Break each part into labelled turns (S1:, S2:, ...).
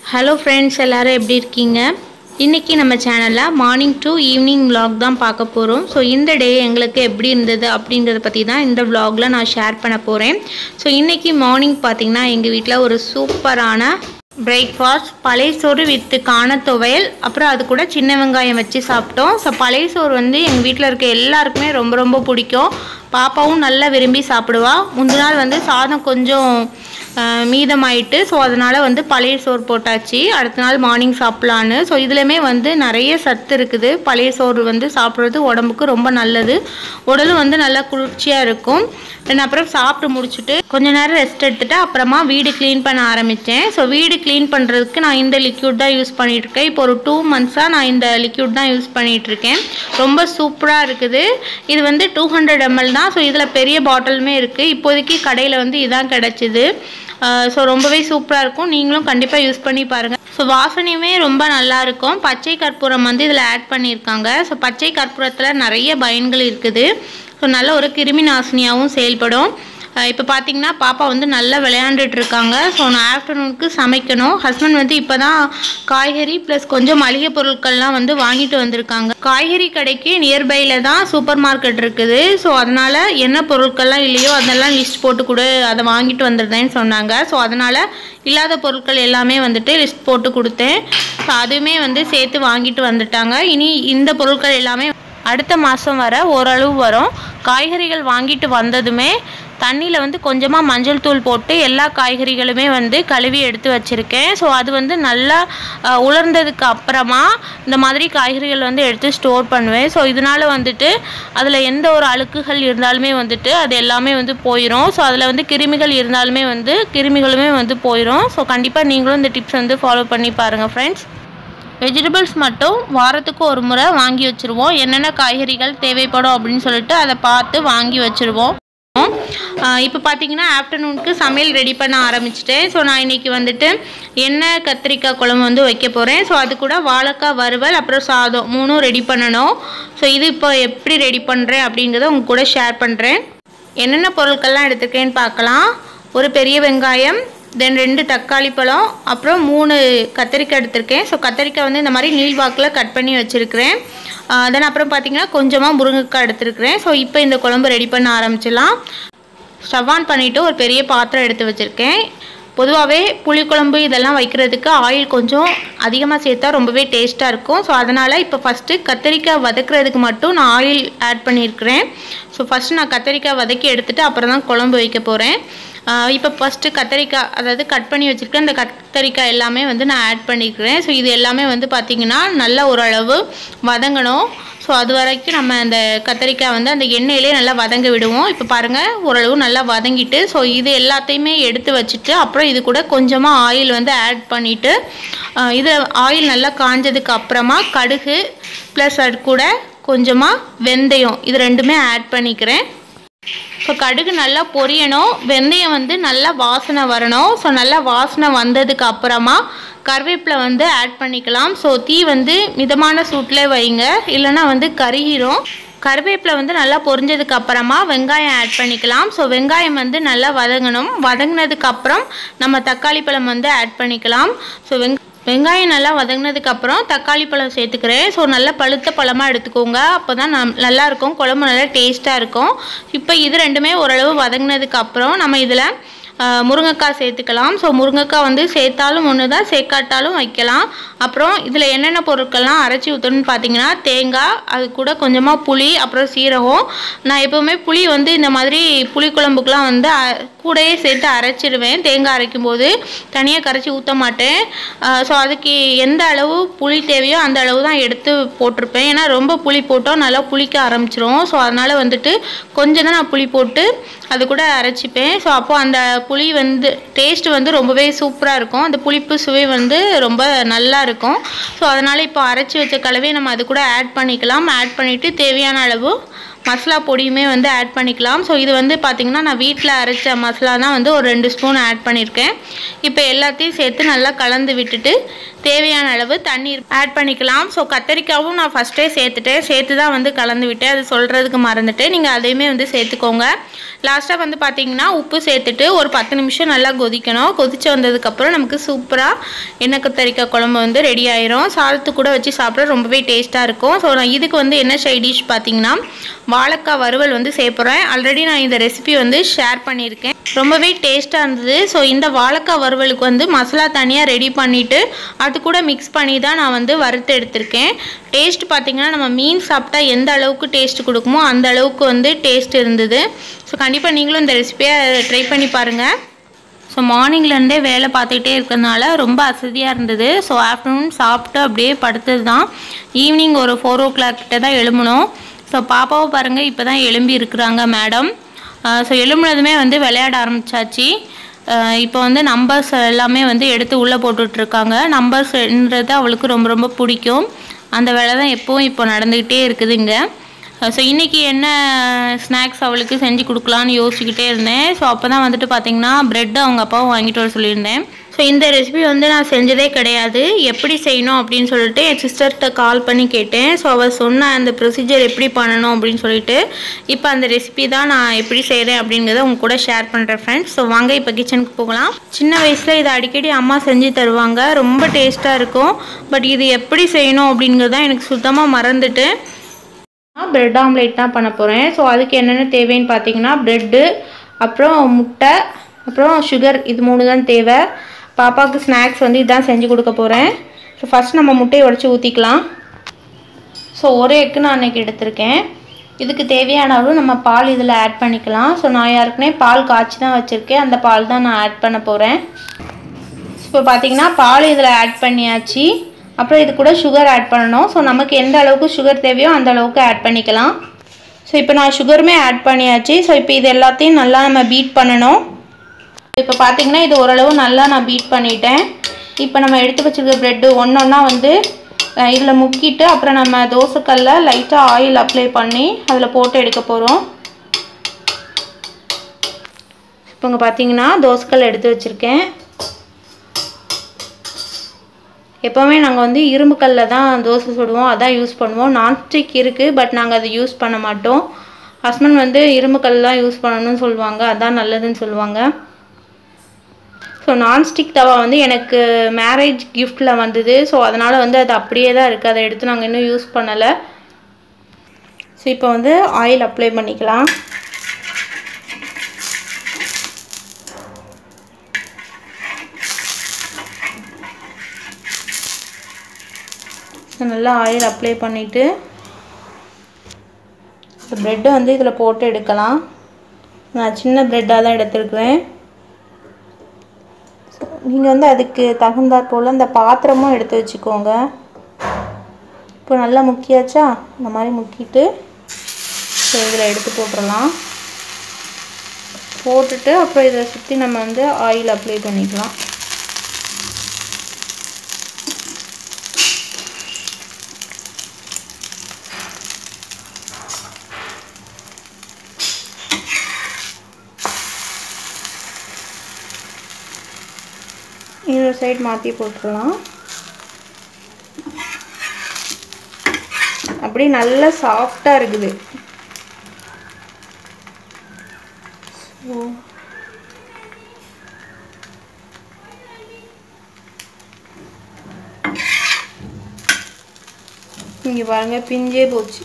S1: Hello friends, எல்லோரும் எப்படி இருக்கீங்க? இன்றைக்கி நம்ம சேனலில் மார்னிங் டு ஈவினிங் விலாக் தான் பார்க்க போகிறோம். ஸோ இந்த டே எங்களுக்கு எப்படி இருந்தது அப்படிங்கிறத பற்றி தான் இந்த விலாகில் நான் ஷேர் பண்ண போகிறேன். ஸோ இன்றைக்கி மார்னிங் பார்த்திங்கன்னா எங்கள் வீட்டில் ஒரு சூப்பரான பிரேக்ஃபாஸ்ட், பழைய சோறு வித் காண துவையல், அப்புறம் அது கூட சின்ன வெங்காயம் வச்சு சாப்பிட்டோம். ஸோ பழைய சோறு வந்து எங்கள் வீட்டில் இருக்க எல்லாருக்குமே ரொம்ப ரொம்ப பிடிக்கும். பாப்பாவும் நல்லா விரும்பி சாப்பிடுவா. முந்தின நாள் வந்து சாதம் கொஞ்சம் மீதமாயிட்டு, ஸோ அதனால் வந்து பழைய சோறு போட்டாச்சு, அடுத்த நாள் மார்னிங் சாப்பிட்லான்னு. ஸோ இதுலையுமே வந்து நிறைய சத்து இருக்குது. பழைய சோறு வந்து சாப்பிட்றது உடம்புக்கு ரொம்ப நல்லது, உடலும் வந்து நல்லா குளிர்ச்சியாக இருக்கும். அப்புறம் சாப்பிட்டு முடிச்சுட்டு கொஞ்ச நேரம் ரெஸ்ட் எடுத்துகிட்டு அப்புறமா வீடு க்ளீன் பண்ண ஆரம்பித்தேன். ஸோ வீடு க்ளீன் பண்ணுறதுக்கு நான் இந்த லிக்யூட் தான் யூஸ் பண்ணிகிட்ருக்கேன். இப்போ ஒரு 2 months நான் இந்த லிக்யூட் தான் யூஸ் பண்ணிகிட்ருக்கேன். ரொம்ப சூப்பராக இருக்குது. இது வந்து 200 ml தான். ஸோ இதில் பெரிய பாட்டிலுமே இருக்குது. இப்போதைக்கு கடையில் வந்து இதான் கிடச்சிது. ஸோ ரொம்பவே சூப்பராக இருக்கும். நீங்களும் கண்டிப்பாக யூஸ் பண்ணி பாருங்கள். ஸோ வாசனையுமே ரொம்ப நல்லாயிருக்கும். பச்சை கற்பூரம் வந்து இதில் ஆட் பண்ணியிருக்காங்க. ஸோ பச்சை கற்பூரத்தில் நிறைய பயன்கள் இருக்குது. ஸோ நல்ல ஒரு கிருமி நாசினியாகவும் செயல்படும். இப்போ பார்த்தீங்கன்னா பாப்பா வந்து நல்லா விளையாண்டுட்டு இருக்காங்க. ஸோ நான் ஆஃப்டர்நூனுக்கு சமைக்கணும். ஹஸ்பண்ட் வந்து இப்போ தான் காய்கறி ப்ளஸ் கொஞ்சம் மளிகை பொருட்கள்லாம் வந்து வாங்கிட்டு வந்திருக்காங்க. காய்கறி கடைக்கு நியர்பையில் தான் சூப்பர் மார்க்கெட் இருக்குது. ஸோ அதனால் என்ன பொருட்கள்லாம் இல்லையோ அதெல்லாம் லிஸ்ட் போட்டு கொடு, அதை வாங்கிட்டு வந்துடுறேன்னு சொன்னாங்க. ஸோ அதனால் இல்லாத பொருட்கள் எல்லாமே வந்துட்டு லிஸ்ட் போட்டு கொடுத்தேன். ஸோ அதுவுமே வந்து சேர்த்து வாங்கிட்டு வந்துட்டாங்க. இனி இந்த பொருட்கள் எல்லாமே அடுத்த மாதம் வர ஓரளவு வரும். காய்கறிகள் வாங்கிட்டு வந்ததுமே தண்ணியில் வந்து கொஞ்சமாக மஞ்சள் தூள் போட்டு எல்லா காய்கறிகளுமே வந்து கழுவி எடுத்து வச்சுருக்கேன். ஸோ அது வந்து நல்லா உலர்ந்ததுக்கு அப்புறமா இந்த மாதிரி காய்கறிகள் வந்து எடுத்து ஸ்டோர் பண்ணுவேன். ஸோ இதனால் வந்துட்டு அதில் எந்த ஒரு அழுக்குகள் இருந்தாலுமே வந்துட்டு அது எல்லாமே வந்து போயிடும். ஸோ அதில் வந்து கிருமிகள் இருந்தாலுமே வந்து கிருமிகளுமே வந்து போயிடும். ஸோ கண்டிப்பாக நீங்களும் இந்த டிப்ஸ் வந்து ஃபாலோ பண்ணி பாருங்கள் ஃப்ரெண்ட்ஸ். வெஜிடபிள்ஸ் மட்டும் வாரத்துக்கு ஒரு முறை வாங்கி வச்சுருவோம். என்னென்ன காய்கறிகள் தேவைப்படும் அப்படின்னு சொல்லிட்டு அதை பார்த்து வாங்கி வச்சுருவோம். இப்போ பார்த்தீங்கன்னா ஆஃப்டர்நூனுக்கு சமையல் ரெடி பண்ண ஆரம்பிச்சிட்டேன். ஸோ நான் இன்றைக்கி வந்துட்டு எண்ணெய் கத்திரிக்காய் குழம்பு வந்து வைக்க போகிறேன். ஸோ அது கூட வாழைக்காய் வறுவல் அப்புறம் சாதம் 3 ரெடி பண்ணணும். ஸோ இது இப்போ எப்படி ரெடி பண்ணுறேன் அப்படிங்கிறத உங்கள் கூட ஷேர் பண்ணுறேன். என்னென்ன பொருட்கள்லாம் எடுத்துருக்கேன்னு பார்க்கலாம். ஒரு பெரிய வெங்காயம், தென் 2 தக்காளி பழம், அப்புறம் 3 கத்திரிக்காய் எடுத்திருக்கேன். ஸோ கத்திரிக்காய் வந்து இந்த மாதிரி நீள்வாக்கில் கட் பண்ணி வச்சுருக்கிறேன். தென் அப்புறம் பார்த்திங்கன்னா கொஞ்சமாக முருங்கைக்காய் எடுத்துருக்கிறேன். ஸோ இப்போ இந்த குழம்பு ரெடி பண்ண ஆரம்பிச்சிடலாம். ஸ்டவ் ஆன் பண்ணிவிட்டு ஒரு பெரிய பாத்திரம் எடுத்து வச்சுருக்கேன். பொதுவாகவே புளிக்குழம்பு இதெல்லாம் வைக்கிறதுக்கு ஆயில் கொஞ்சம் அதிகமாக சேர்த்தா ரொம்பவே டேஸ்ட்டாக இருக்கும். ஸோ அதனால் இப்போ ஃபஸ்ட்டு கத்திரிக்காய் வதக்கிறதுக்கு மட்டும் நான் ஆயில் ஆட் பண்ணியிருக்கிறேன். ஸோ ஃபஸ்ட்டு நான் கத்திரிக்காய் வதக்கி எடுத்துகிட்டு அப்புறம் தான் குழம்பு வைக்க போகிறேன். இப்போ ஃபஸ்ட்டு கத்திரிக்காய், அதாவது கட் பண்ணி வச்சுருக்கேன், இந்த கத்திரிக்காய் எல்லாமே வந்து நான் ஆட் பண்ணிக்கிறேன். ஸோ இது எல்லாமே வந்து பார்த்திங்கன்னா நல்லா ஓரளவு வதங்கணும். ஸோ அது வரைக்கும் நம்ம அந்த கத்திரிக்காய் வந்து அந்த எண்ணெயிலே நல்லா வதங்க விடுவோம். இப்போ பாருங்கள் ஓரளவு நல்லா வதங்கிட்டு, ஸோ இது எல்லாத்தையுமே எடுத்து வச்சுட்டு அப்புறம் இது கூட கொஞ்சமாக ஆயில் வந்து ஆட் பண்ணிவிட்டு இது ஆயில் நல்லா காஞ்சதுக்கு அப்புறமா கடுகு ப்ளஸ் அது கூட கொஞ்சமாக வெந்தயம் இது ரெண்டுமே ஆட் பண்ணிக்கிறேன். ஸோ கடுகு நல்லா பொரியணும், வெந்தயம் வந்து நல்லா வாசனை வரணும். ஸோ நல்லா வாசனை வந்ததுக்கு அப்புறமா கருவேப்பிலை வந்து ஆட் பண்ணிக்கலாம். ஸோ தீ வந்து மிதமான சூட்டில் வைங்க, இல்லைனா வந்து கருகிரும். கருவேப்பிலை வந்து நல்லா பொரிஞ்சதுக்கு அப்புறமா வெங்காயம் ஆட் பண்ணிக்கலாம். ஸோ வெங்காயம் வந்து நல்லா வதங்கணும். வதங்கினதுக்கப்புறம் நம்ம தக்காளி பழம் வந்து ஆட் பண்ணிக்கலாம். ஸோ வெங்காயம் நல்லா வதங்கினதுக்கப்புறம் தக்காளி பழம் சேர்த்துக்கிறேன். ஸோ நல்லா பழுத்த பழமாக எடுத்துக்கோங்க, அப்போ தான் நல்லாயிருக்கும், குழம்பு நல்லா டேஸ்ட்டாக இருக்கும். இப்போ இது ரெண்டுமே ஓரளவு வதங்கினதுக்கப்புறம் நம்ம இதில் முருங்கைக்காய் சேர்த்துக்கலாம். ஸோ முருங்கைக்காய் வந்து சேர்த்தாலும் ஒன்று தான், சேர்க்காட்டாலும் வைக்கலாம். அப்புறம் இதில் என்னென்ன பொருட்கள்லாம் அரைச்சி ஊற்றணும்னு பார்த்தீங்கன்னா தேங்காய், அது கூட கொஞ்சமாக புளி, அப்புறம் சீரகம். நான் எப்போவுமே புளி வந்து இந்த மாதிரி புளிக்குழம்புக்கெலாம் வந்து கூடையே சேர்த்து அரைச்சிடுவேன். தேங்காய் அரைக்கும் போது தனியாக கரைச்சி ஊற்ற மாட்டேன். ஸோ அதுக்கு எந்த அளவு புளி தேவையோ அந்த அளவு தான் எடுத்து போட்டிருப்பேன். ஏன்னா ரொம்ப புளி போட்டோம் நல்லா புளிக்க ஆரம்பிச்சிரும். ஸோ அதனால் வந்துட்டு கொஞ்சம் தான் நான் புளி போட்டு அது கூட அரைச்சிப்பேன். ஸோ அப்போது அந்த புளி வந்து டேஸ்ட் வந்து ரொம்பவே சூப்பராக இருக்கும். அந்த புளிப்பு சுவை வந்து ரொம்ப நல்லா இருக்கும். ஸோ அதனால் இப்போ அரைச்சி வச்ச கலவையை நம்ம அது கூட ஆட் பண்ணிக்கலாம். ஆட் பண்ணிவிட்டு தேவையான அளவு மசாலா பொடியுமே வந்து ஆட் பண்ணிக்கலாம். ஸோ இது வந்து பார்த்திங்கன்னா நான் வீட்டில் அரைச்ச மசாலா தான் வந்து ஒரு 2 ஸ்பூன் ஆட் பண்ணியிருக்கேன். இப்போ எல்லாத்தையும் சேர்த்து நல்லா கலந்து விட்டுட்டு தேவையான அளவு தண்ணீர் ஆட் பண்ணிக்கலாம். ஸோ கத்தரிக்காவும் நான் ஃபஸ்ட்டே சேர்த்து தான் வந்து கலந்து விட்டேன். அது சொல்கிறதுக்கு மறந்துட்டு நீங்கள் அதையுமே வந்து சேர்த்துக்கோங்க. லாஸ்ட்டாக வந்து பார்த்திங்கன்னா உப்பு சேர்த்துட்டு ஒரு 10 நிமிஷம் நல்லா கொதிக்கணும். கொதித்து வந்ததுக்கப்புறம் நமக்கு சூப்பராக எண்ணெய் கத்தரிக்காய் குழம்பு வந்து ரெடி ஆயிரும். சாதத்து கூட வச்சு சாப்பிட ரொம்பவே டேஸ்ட்டாக இருக்கும். ஸோ நான் இதுக்கு வந்து என்ன சைட் டிஷ் பார்த்திங்கன்னா வாழைக்காய் வறுவல் வந்து சேர்ப்புறேன். ஆல்ரெடி நான் இந்த ரெசிபி வந்து ஷேர் பண்ணியிருக்கேன். ரொம்பவே டேஸ்ட்டாக இருந்தது. ஸோ இந்த வாழைக்காய் வறுவலுக்கு வந்து மசாலா தனியாக ரெடி பண்ணிவிட்டு அது கூட மிக்ஸ் பண்ணி தான் நான் வந்து வறுத்து எடுத்திருக்கேன். டேஸ்ட் பார்த்திங்கன்னா நம்ம மீன் சாப்பிட்டா எந்த அளவுக்கு டேஸ்ட் கொடுக்குமோ அந்த அளவுக்கு வந்து டேஸ்ட் இருந்தது. ஸோ கண்டிப்பாக நீங்களும் இந்த ரெசிபியை ட்ரை பண்ணி பாருங்கள். ஸோ மார்னிங்லேருந்தே வேலை பார்த்துக்கிட்டே இருக்கிறதுனால ரொம்ப அசதியாக இருந்தது. ஸோ ஆஃப்டர்நூன் சாப்பிட்டு அப்படியே படுத்தது தான். ஈவினிங் ஒரு 4 o'clock கிட்ட தான் எழும்பணும். ஸோ பாப்பாவை பாருங்கள் இப்போ தான் எழும்பி இருக்கிறாங்க மேடம். ஸோ எழும்புனதுமே வந்து விளையாட ஆரம்பித்தாச்சு. இப்போ வந்து நம்பர்ஸ் எல்லாமே வந்து எடுத்து உள்ளே போட்டுட்ருக்காங்க. நம்பர்ஸ்ன்றது அவளுக்கு ரொம்ப ரொம்ப பிடிக்கும். அந்த வேலை தான் எப்போவும் இப்போ நடந்துக்கிட்டே இருக்குதுங்க. ஸோ இன்றைக்கி என்ன ஸ்நாக்ஸ் அவளுக்கு செஞ்சு கொடுக்கலான்னு யோசிச்சுக்கிட்டே இருந்தேன். ஸோ அப்போ தான் வந்துட்டு பார்த்திங்கன்னா ப்ரெட்டு அவங்க அப்பாவும் வாங்கிட்டு வர சொல்லியிருந்தேன். ஸோ இந்த ரெசிபி வந்து நான் செஞ்சதே கிடையாது. எப்படி செய்யணும் அப்படின்னு சொல்லிட்டு என் சிஸ்டர்கிட்ட கால் பண்ணி கேட்டேன். ஸோ அவள் சொன்ன அந்த ப்ரொசீஜர் எப்படி பண்ணணும் அப்படின்னு சொல்லிட்டு இப்போ அந்த ரெசிபி தான் நான் எப்படி செய்கிறேன் அப்படிங்கிறத உங்க கூட ஷேர் பண்ணுறேன் ஃப்ரெண்ட்ஸ். ஸோ வாங்க இப்போ கிச்சனுக்கு போகலாம். சின்ன வயசில் இதை அடிக்கடி அம்மா செஞ்சு தருவாங்க. ரொம்ப டேஸ்ட்டாக இருக்கும். பட் இது எப்படி செய்யணும் அப்படிங்கிறதான் எனக்கு சுத்தமாக மறந்துட்டு பிரெட் ஆம்லேட் தான் பண்ண போகிறேன். ஸோ அதுக்கு என்னென்ன தேவைன்னு பார்த்தீங்கன்னா ப்ரெட்டு, அப்புறம் முட்டை, அப்புறம் சுகர், இது 3 தான் தேவை. பாப்பாவுக்கு ஸ்நாக்ஸ் வந்து இதுதான் செஞ்சு கொடுக்க போகிறேன். ஸோ ஃபஸ்ட் நம்ம முட்டையை உடச்சி ஊற்றிக்கலாம். ஸோ ஒரு எக்கு நான் அன்றைக்கி எடுத்திருக்கேன். இதுக்கு தேவையான அளவு நம்ம பால் இதில் ஆட் பண்ணிக்கலாம். ஸோ நான் யாருக்குனே பால் காய்ச்சி தான் வச்சுருக்கேன். அந்த பால் தான் நான் ஆட் பண்ண போகிறேன். இப்போ பார்த்திங்கன்னா பால் இதில் ஆட் பண்ணியாச்சு. அப்புறம் இது கூட சுகர் ஆட் பண்ணணும். ஸோ நமக்கு எந்த அளவுக்கு சுகர் தேவையோ அந்த அளவுக்கு ஆட் பண்ணிக்கலாம். ஸோ இப்போ நான் சுகருமே ஆட் பண்ணியாச்சு. ஸோ இப்போ இது எல்லாத்தையும் நல்லா நம்ம பீட் பண்ணணும். இப்போ பார்த்திங்கன்னா இது ஓரளவு நல்லா நான் பீட் பண்ணிட்டேன். இப்போ நம்ம எடுத்து வச்சுருக்க ப்ரெட்டு ஒன்றா வந்து இதில் முக்கிட்டு அப்புறம் நம்ம தோசைக்கல்ல லைட்டாக ஆயில் அப்ளை பண்ணி அதில் போட்டு எடுக்க போகிறோம். இப்போ இங்கே பார்த்திங்கன்னா தோசைக்கல் எடுத்து வச்சுருக்கேன். எப்போவுமே நாங்கள் வந்து இரும்பு கல்லில் தான் தோசை சுடுவோம், அதான் யூஸ் பண்ணுவோம். நான்ஸ்டிக் இருக்குது, பட் நாங்கள் அதை யூஸ் பண்ண மாட்டோம். ஹஸ்பண்ட் வந்து இரும்பு கல் தான் யூஸ் பண்ணணும்னு சொல்லுவாங்க, அதான் நல்லதுன்னு சொல்லுவாங்க. ஸோ நான்ஸ்டிக் தவா வந்து எனக்கு மேரேஜ் கிஃப்டில் வந்தது. ஸோ அதனால் வந்து அது அப்படியே தான் இருக்குது. அதை எடுத்து நாங்கள் இன்னும் யூஸ் பண்ணலை. ஸோ இப்போ வந்து ஆயில் அப்ளை பண்ணிக்கலாம். நல்லா ஆயில் அப்ளை பண்ணிவிட்டு ப்ரெட்டை வந்து இதில் போட்டு எடுக்கலாம். நான் சின்ன ப்ரெட்டாக தான் எடுத்துருக்குறேன். நீங்கள் வந்து அதுக்கு தகுந்தாற் போல் இந்த பாத்திரமும் எடுத்து வச்சுக்கோங்க. இப்போ நல்லா முக்கியாச்சா, இந்த மாதிரி முக்கிட்டு இதில் எடுத்து போட்டுடலாம். போட்டுட்டு அப்புறம் இதை சுற்றி நம்ம வந்து ஆயில் அப்ளை பண்ணிக்கலாம். இன்னொரு சைடு மாற்றி போட்டுடலாம். அப்படி நல்லா சாஃப்டாக இருக்குது. இங்கே பாருங்கள், பிஞ்சே போச்சு.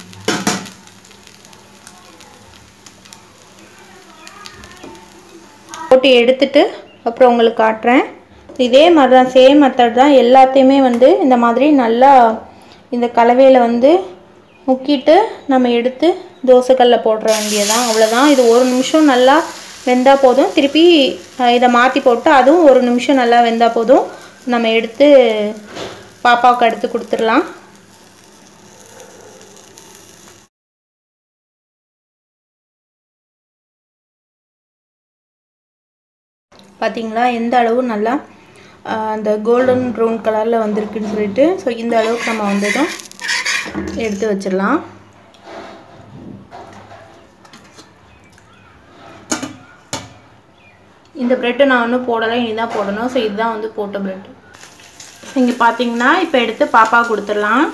S1: போட்டு எடுத்துட்டு அப்புறம் உங்களுக்கு காட்டுறேன். இதே மாதிரி தான், சேம் மெத்தட் தான். எல்லாத்தையுமே வந்து இந்த மாதிரி நல்லா இந்த கலவையில் வந்து முக்கிட்டு நம்ம எடுத்து தோசைக்கல்லில் போடுற வேண்டியதான், அவ்வளோதான். இது 1 நிமிஷம் நல்லா வெந்தால் போதும். திருப்பி இதை மாற்றி போட்டு அதுவும் 1 நிமிஷம் நல்லா வெந்தால் போதும். நம்ம எடுத்து பாப்பாவுக்கு எடுத்து கொடுத்துடலாம். பார்த்தீங்களா எந்த அளவு நல்லா அந்த கோல்டன் ப்ரௌன் கலரில் வந்திருக்குன்னு சொல்லிட்டு. ஸோ இந்த அளவுக்கு நம்ம வந்ததும் எடுத்து வச்சிடலாம். இந்த ப்ரெட்டு நான் ஒன்றும் போடலை, இனி தான் போடணும். ஸோ இதுதான் வந்து போட்ட ப்ரெட்டு. இங்கே பார்த்தீங்கன்னா இப்போ எடுத்து பாப்பா கொடுத்துடலாம்.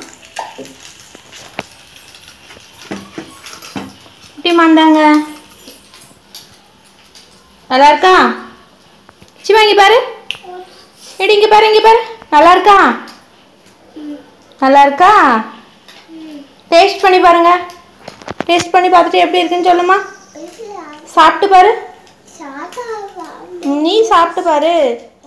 S1: இப்படி மாந்தாங்க நல்லா இருக்கா? சிவா இங்கே பாரு, எடி இங்கே பாரு, இங்கே பாரு, நல்லா இருக்கா? நல்லா இருக்கா? டேஸ்ட் பண்ணி பாருங்க. டேஸ்ட் பண்ணி பார்த்துட்டு எப்படி இருக்குன்னு சொல்லுமா. சாப்பிட்டு பாரு, நீ சாப்பிட்டு பாரு.